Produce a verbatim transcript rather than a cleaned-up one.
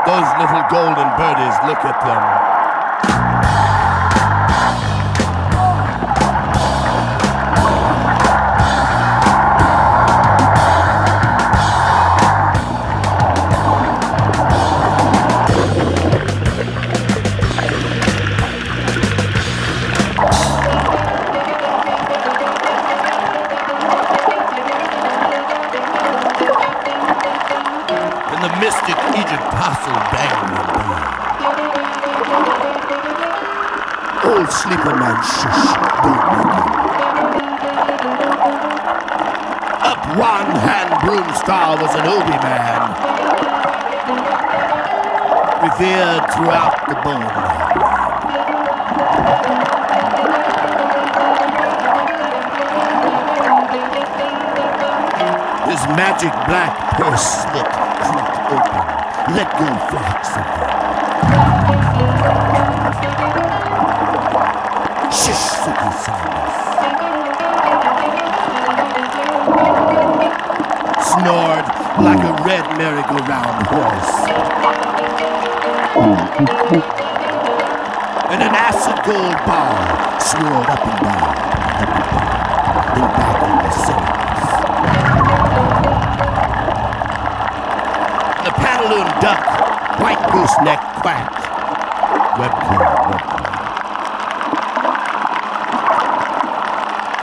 Those little golden birdies, look at them. The mystic Egypt castle dangling down. Old sleeper man, shush, don't wake him. Up one hand broom star was an Obi man, revered throughout the bone. His magic black purse slit. Open. Let go flags of them. Shish, Suki Sanders. Snored like a red merry-go-round horse. And an acid gold bar swirled up and down, then back in the center. The pantaloon duck, white gooseneck quacked. Webcam, webcam.